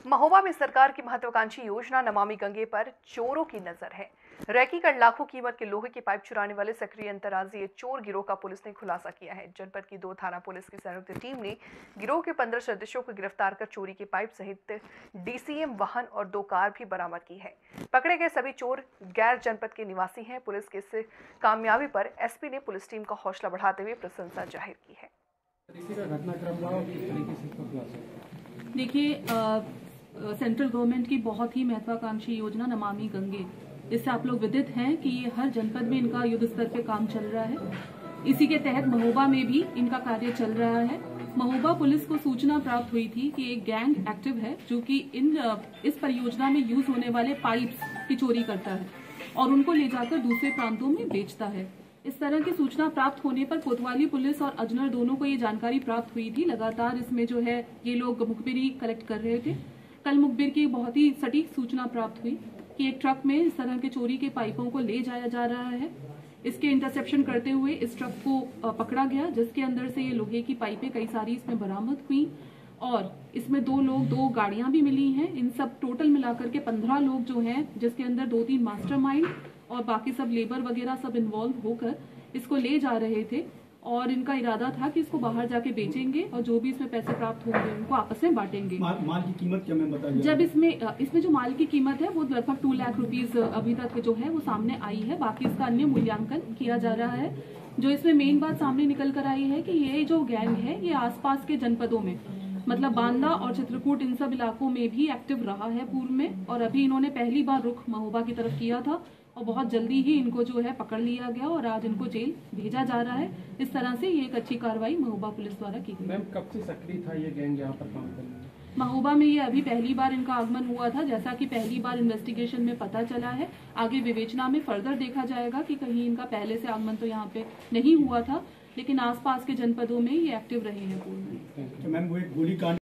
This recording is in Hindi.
महोबा में सरकार की महत्वाकांक्षी योजना नमामि गंगे पर चोरों की नजर है। रैकी कर लाखों कीमत के लोहे के पाइप चुराने वाले सक्रिय अंतर्राज्यीय चोर गिरोह का पुलिस ने खुलासा किया है। जनपद की 2 थाना पुलिस की संयुक्त टीम ने गिरोह के 15 सदस्यों को गिरफ्तार कर चोरी के पाइप सहित डीसीएम वाहन और 2 कार भी बरामद की है। पकड़े गए सभी चोर गैर जनपद के निवासी हैं। पुलिस की इस कामयाबी पर एसपी ने पुलिस टीम का हौसला बढ़ाते हुए प्रशंसा जाहिर की है। देखिए, सेंट्रल गवर्नमेंट की बहुत ही महत्वाकांक्षी योजना नमामि गंगे, इससे आप लोग विदित हैं कि ये हर जनपद में इनका युद्ध स्तर पे काम चल रहा है। इसी के तहत महोबा में भी इनका कार्य चल रहा है। महोबा पुलिस को सूचना प्राप्त हुई थी कि एक गैंग एक्टिव है जो कि इस परियोजना में यूज होने वाले पाइप्स की चोरी करता है और उनको ले जाकर दूसरे प्रांतों में बेचता है। इस तरह की सूचना प्राप्त होने पर कोतवाली पुलिस और अजनर दोनों को ये जानकारी प्राप्त हुई थी। लगातार इसमें जो है ये लोग मुखबिरी कलेक्ट कर रहे थे। कल मुखबिर की बहुत ही सटीक सूचना प्राप्त हुई कि एक ट्रक में इस तरह के चोरी के पाइपों को ले जाया जा रहा है। इसके इंटरसेप्शन करते हुए इस ट्रक को पकड़ा गया, जिसके अंदर से ये लोहे की पाइपें कई सारी इसमें बरामद हुई और इसमें 2 गाड़ियां भी मिली हैं। इन सब टोटल मिलाकर के 15 लोग जो हैं, जिसके अंदर 2-3 मास्टरमाइंड और बाकी सब लेबर वगैरह सब इन्वॉल्व होकर इसको ले जा रहे थे और इनका इरादा था कि इसको बाहर जाके बेचेंगे और जो भी इसमें पैसे प्राप्त होंगे उनको आपस में बांटेंगे। माल की कीमत क्या मैं बताइए? जब इसमें जो माल की कीमत है वो लगभग 2 लाख रुपीस अभी तक जो है वो सामने आई है। बाकी इसका अन्य मूल्यांकन किया जा रहा है। जो इसमें मेन बात सामने निकल कर आई है कि ये जो गैंग है ये आसपास के जनपदों में मतलब बांदा और चित्रकूट इन सब इलाकों में भी एक्टिव रहा है पूर्व में, और अभी इन्होंने पहली बार रुख महोबा की तरफ किया था और बहुत जल्दी ही इनको जो है पकड़ लिया गया और आज इनको जेल भेजा जा रहा है। इस तरह से ये एक अच्छी कार्रवाई महोबा पुलिस द्वारा की गई। मैम, कब से सक्रिय था ये गैंग यहाँ पर काम करने में? महोबा में ये अभी पहली बार इनका आगमन हुआ था। जैसा कि पहली बार इन्वेस्टिगेशन में पता चला है, आगे विवेचना में फर्दर देखा जाएगा कि कहीं इनका पहले से आगमन तो यहाँ पे नहीं हुआ था, लेकिन आसपास के जनपदों में ये एक्टिव रहे हैं पूर्व में। मैम, वो एक गोलीकांड